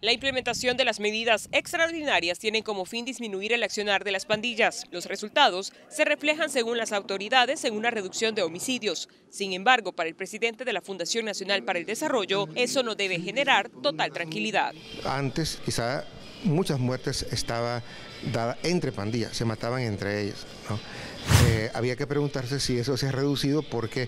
La implementación de las medidas extraordinarias tiene como fin disminuir el accionar de las pandillas. Los resultados se reflejan, según las autoridades, en una reducción de homicidios. Sin embargo, para el presidente de la Fundación Nacional para el Desarrollo, eso no debe generar total tranquilidad. Antes, quizá, muchas muertes estaban dadas entre pandillas, se mataban entre ellas, ¿no? Había que preguntarse si eso se ha reducido porque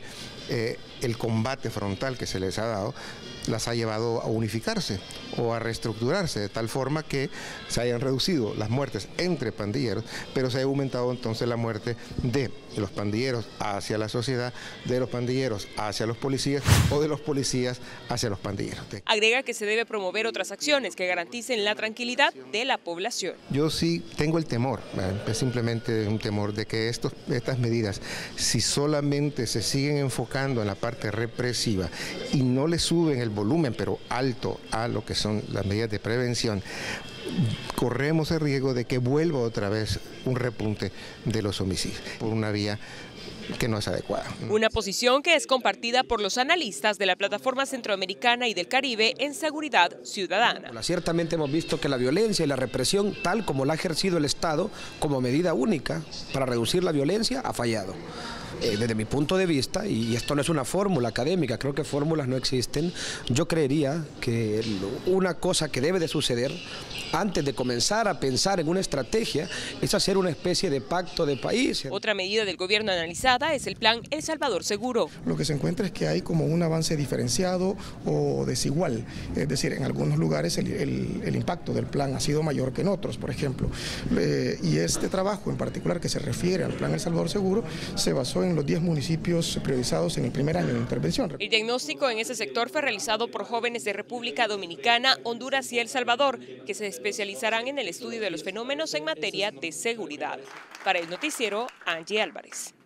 el combate frontal que se les ha dado las ha llevado a unificarse o a reestructurarse de tal forma que se hayan reducido las muertes entre pandilleros, pero se ha aumentado entonces la muerte de los pandilleros hacia la sociedad, de los pandilleros hacia los policías o de los policías hacia los pandilleros. Agrega que se debe promover otras acciones que garanticen la tranquilidad de la población. Yo sí tengo el temor, es simplemente un temor de que estas medidas, si solamente se siguen enfocando en la parte represiva y no le suben el volumen, pero alto, a lo que son las medidas de prevención, corremos el riesgo de que vuelva otra vez un repunte de los homicidios por una vía que no es adecuada. Una posición que es compartida por los analistas de la Plataforma Centroamericana y del Caribe en Seguridad Ciudadana. Ciertamente hemos visto que la violencia y la represión, tal como la ha ejercido el Estado como medida única para reducir la violencia, ha fallado. Desde mi punto de vista, y esto no es una fórmula académica, creo que fórmulas no existen, yo creería que una cosa que debe de suceder antes de comenzar a pensar en una estrategia es hacer una especie de pacto de país. Otra medida del gobierno analizada es el plan El Salvador Seguro. Lo que se encuentra es que hay como un avance diferenciado o desigual, es decir, en algunos lugares el impacto del plan ha sido mayor que en otros, por ejemplo, y este trabajo en particular que se refiere al plan El Salvador Seguro se basó en los 10 municipios priorizados en el primer año de intervención. El diagnóstico en ese sector fue realizado por jóvenes de República Dominicana, Honduras y El Salvador, que se especializarán en el estudio de los fenómenos en materia de seguridad. Para el noticiero, Angie Álvarez.